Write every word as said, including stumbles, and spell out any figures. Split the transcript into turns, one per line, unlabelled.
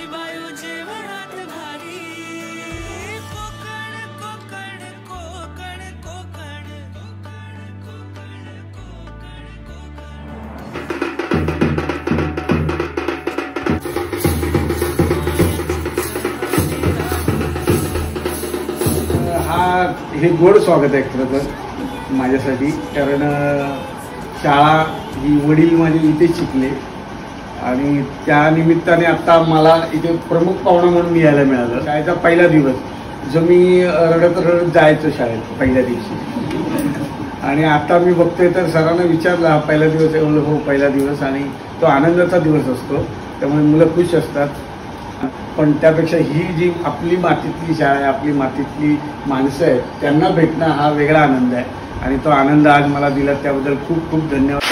तुझी बायू जेवणात भारी कोकण कोकण कोकण कोकण कोकण कोकण कोकण।
हा हे गोड स्वागत आहे खरं तर माझ्यासाठी, कारण शाळा ही वडील माझे इथे शिकले आणि त्या निमित्ताने आता मला इथे प्रमुख पाहुणा म्हणून यायला मिळालं। शाळेचा पहिला दिवस जो मी रडत रडत जायचो शाळेत पहिल्या दिवशी, आणि आता मी बघतोय तर सरांना विचारलं हा पहिला दिवस आहे, म्हणलं हो पहिला दिवस, आणि तो आनंदाचा दिवस असतो, त्यामुळे मुलं खुश असतात। पण त्यापेक्षा ही जी आपली मातीतली शाळा आहे, आपली मातीतली माणसं आहेत, त्यांना भेटणं हा वेगळा आनंद आहे, आणि तो आनंद आज मला दिला त्याबद्दल खूप खूप धन्यवाद।